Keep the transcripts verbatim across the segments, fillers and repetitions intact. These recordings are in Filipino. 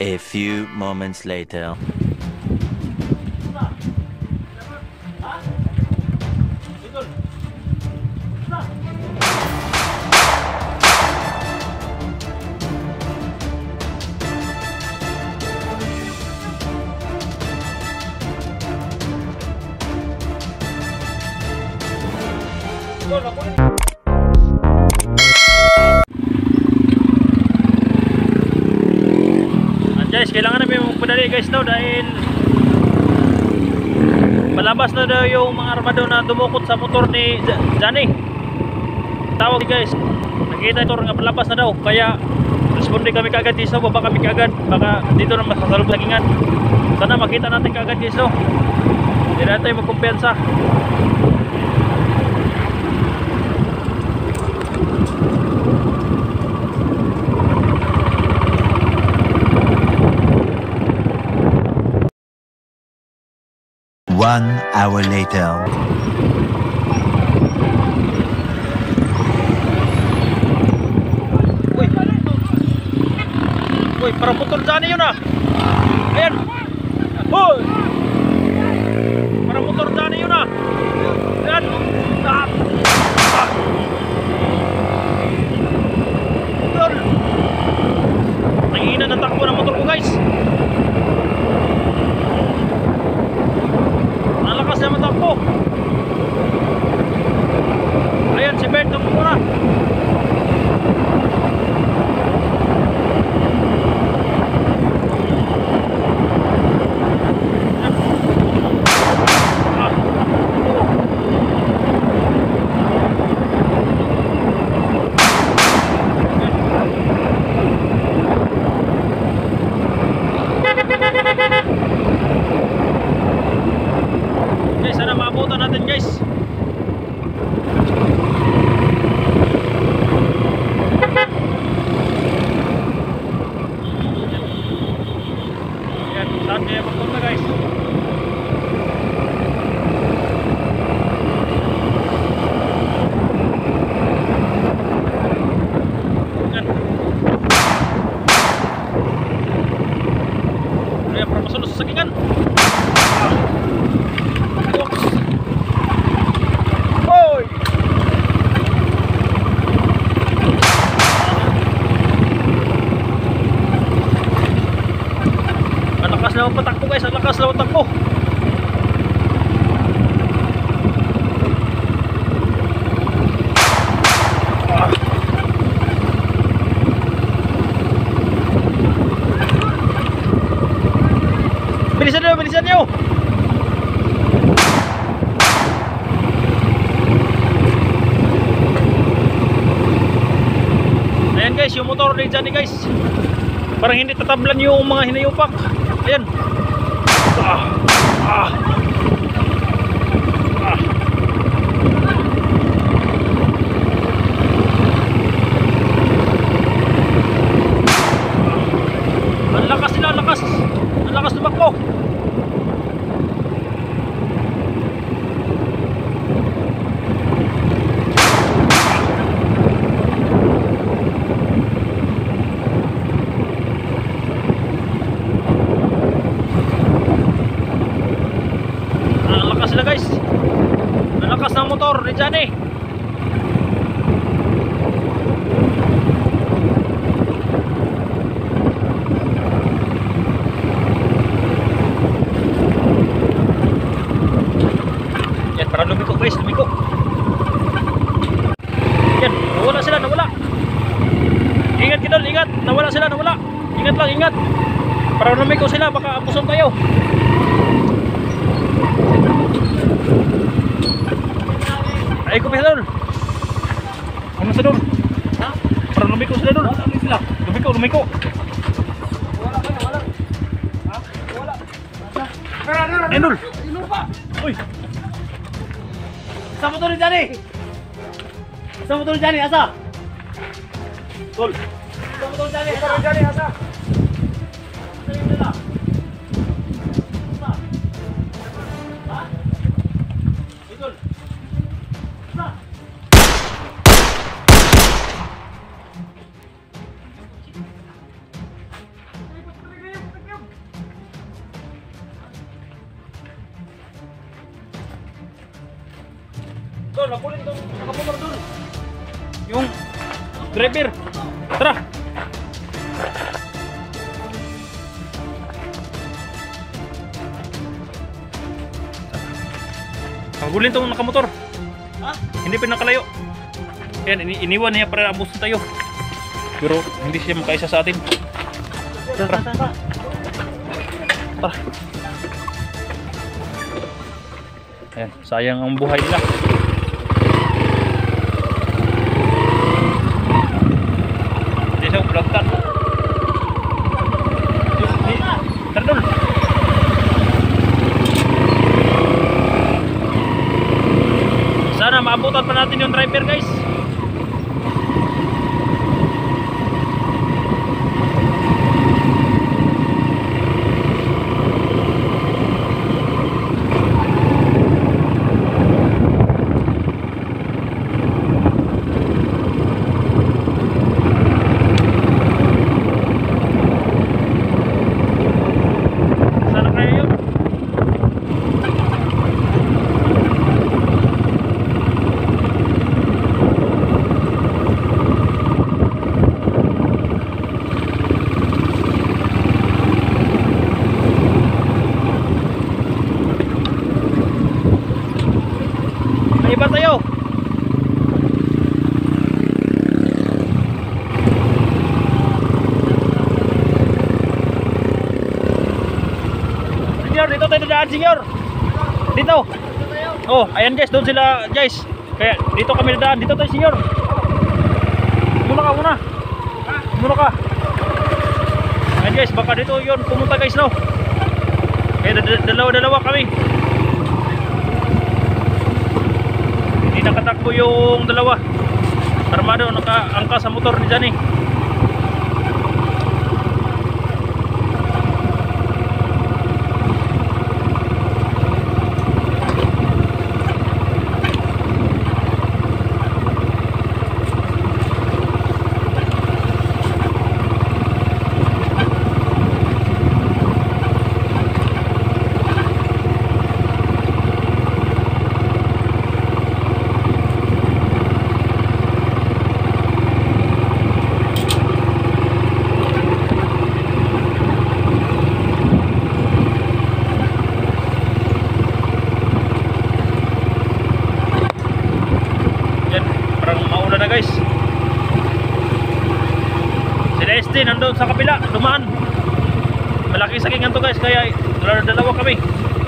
A few moments later. Guys, kailangan namin magpadali guys daw dahil malabas na daw yung mga armado na dumukot sa motor ni Johnny. Tawag guys, nakita ito nga malabas na daw, kaya responde kami kaagad guys, baba kami kaagad, baka dito na masasalub sagingan. Sana makita natin kaagad guys, no? Hindi na tayo magkumpiyansa. One hour later. Uy, uy, parang motor Johnny yun ah. Ayan. Uy, parang motor Johnny yun ah. Ayan. Ah. Ah. Motor. Nanginan ang takbo ng motor ko guys. Lakas na matakbo. Ayan si Bert, takbo na. Ang patakbo guys, ang lakas na patakbo. Ah. Bilisan nyo, bilisan nyo. Ayan guys, yung motor ni Johnny guys, parang hindi tatablan yung mga hinayupak. Ayan. Ah. Ah. Ah. Ang lakas nila, ang lakas. Ang lakas tumakbo. Guys, nalakas ng motor ni Johnny. Yan, parang lumiko guys, lumiko. Yan, nawala sila, nawala. Ingat kita, ingat, nawala sila, nawala. Ingat lang, ingat. Parang lumiko sila, baka abuson tayo. Ay, ko sila doon. Ano sa doon? Ha? Parang lumiko sila doon. Ano sila? Lumiko, lumiko. Wala ka na, wala. Ha? Wala. Ayun doon. Ayun pa. Uy. Sa motor ni Johnny. Sa motor ni Johnny, asa? Tol. Sa motor ni Johnny, asa? Johnny, asa? Asa yung nila? Asa? Ha? Idol. Asa? doon, napulin doon, nakamotor doon. Yung driver. Tara. Habulin tong nakamotor. Ha? Hindi pinakalayo. Yan, ini iniwan niya para abos tayo. Pero hindi siya makaisa sa atin. Tara. Tara. Ayan, sayang ang buhay nila. Hindi siya ulagtan. Tara doon. Sana maabutan pa natin yung driver, guys. Iba tayo. Senyor, dito tayo daan, senyor. Dito. Oh, ayan guys, doon sila guys. Kaya dito kami daan. Dito tayo, senyor. Muna ka muna. Muna ka. Ayan guys, baka dito yun pumunta guys, no. Kaya dalawa-dalawa kami. Nakatakbo yung dalawa. Armado nakaangka sa motor ni Johnny. Guys, sila S T nandun sa kapila, dumaan. Malaki sakingan to guys, kaya dalawa kami.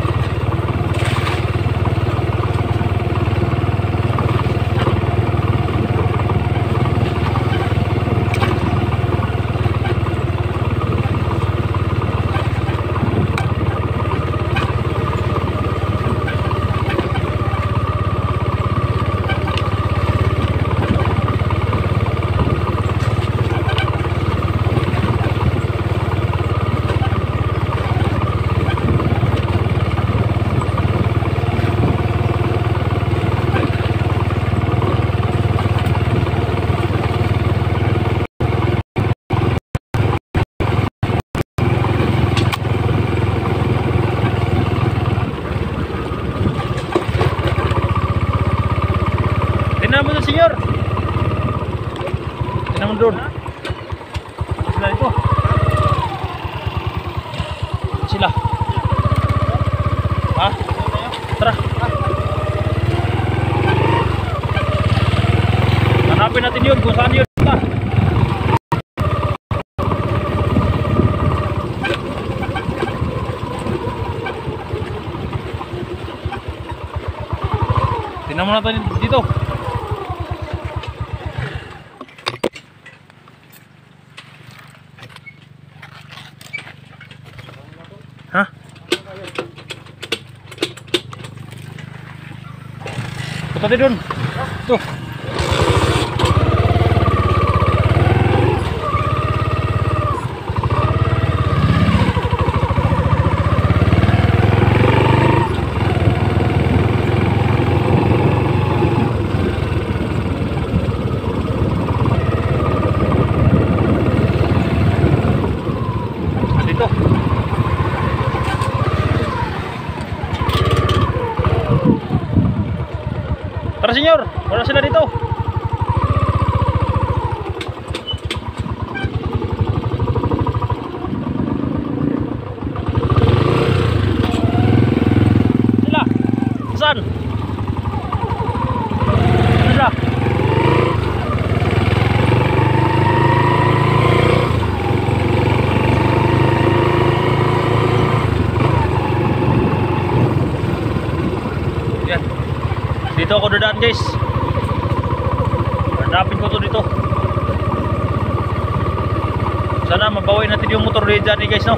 Tingnan mo doon, senyor. Tingnan mo doon. Sila ito. Sila. Ha? Tara. Hanapin natin yun kung saan yun. Tingnan mo natin dito. Hah? Punta din doon. Tuh. Dito. Tara, senyor. Wala sila dito. Sila. Saan? Sila. Yan. Dito ako dadaan guys. Hanapin ko to dito. Sana mabawi natin yung motor ni Johnny guys, no?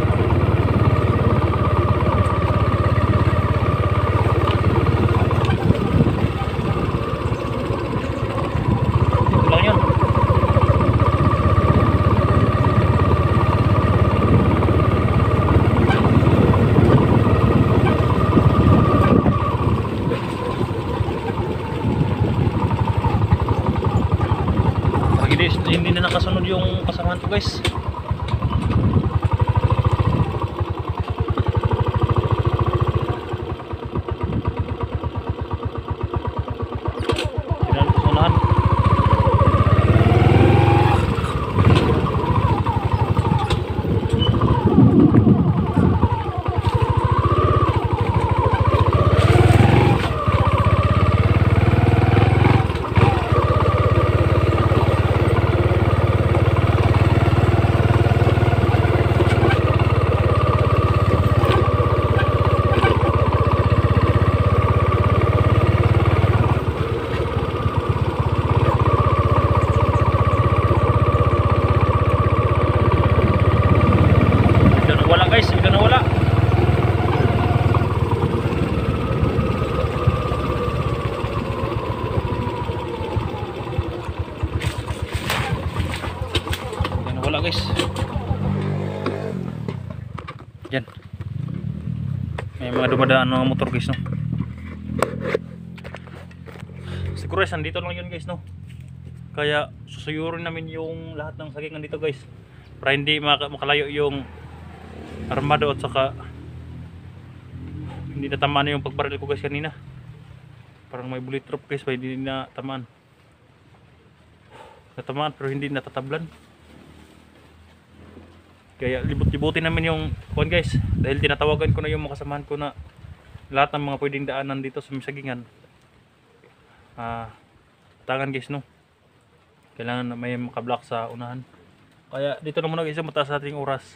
Ito lang yun. Hindi, hindi na nakasunod yung kasamahan ko guys. Tingnan ko sa unahan. Guys, bigla na wala. Bigla na wala guys. Yan. May mga dumadaan ng motor guys, no. Siguro sandito lang yun guys, no. Kaya susuyurin namin yung lahat ng sagingan dito guys, para hindi makalayo yung armado at saka hindi natamaan na yung pagbaril ko guys kanina. Parang may bullet drop guys, pa hindi na tamaan. Natamaan pero hindi natatablan. Kaya libut-libutin namin yung kuwan guys, dahil tinatawagan ko na yung mga kasamahan ko na lahat ng mga pwedeng daanan dito sa Misagingan. Ah, tangan guys, no. Kailangan na may makablock sa unahan. Kaya dito na muna guys, mataas sa ating oras.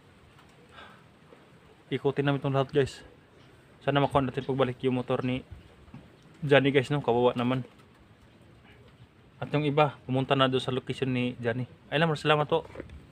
Ikutin namin itong lahat guys. Sana makuha natin pagbalik yung motor ni Johnny guys, no. Kawawa naman. At yung iba pumunta na doon sa location ni Johnny. Ay lang, salamat po.